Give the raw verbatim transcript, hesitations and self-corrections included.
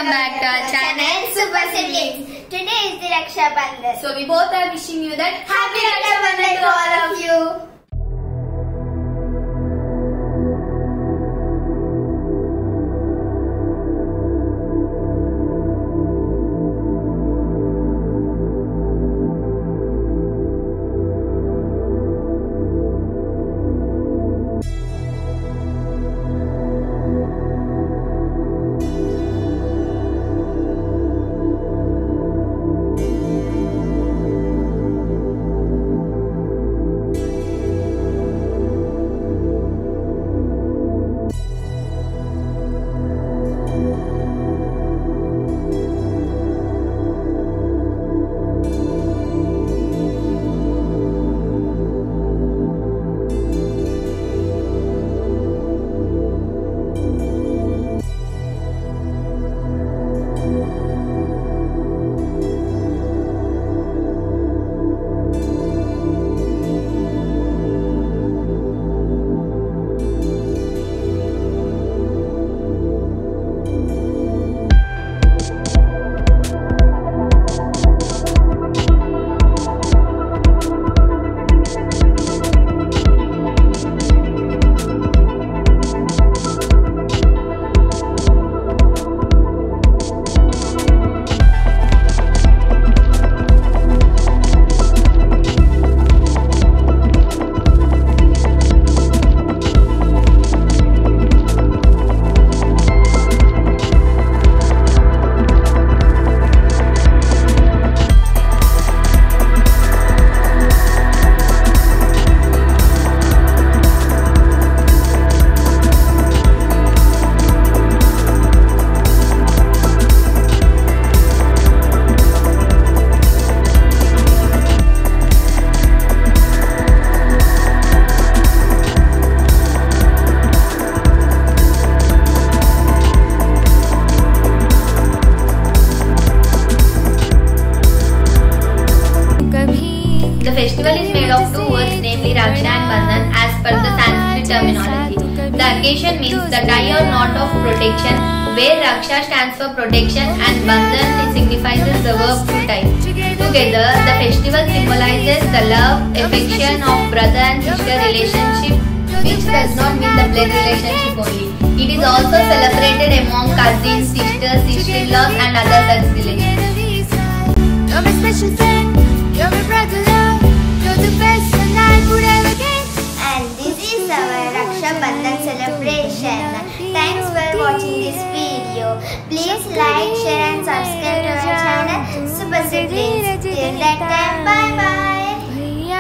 back to our channel Super Siblings. Today is the Raksha Bandhan. So we both are wishing you that Happy Raksha Bandhan to all of you. The festival is made of two words, namely Rakhi and Bandhan, as per the Sanskrit terminology. The occasion means the tie or knot of protection, where Raksha stands for protection and Bandhan signifies the verb to tie. Together, the festival symbolizes the love, affection of brother and sister relationship, which does not mean the blood relationship only. It is also celebrated among cousins, sisters, sister-in-laws and other such relations. You're my special friend, you're my brother love, you're the best and I could ever get. And this is our Raksha Bandhan celebration. Thanks for watching this video. Please like, share and subscribe to our channel.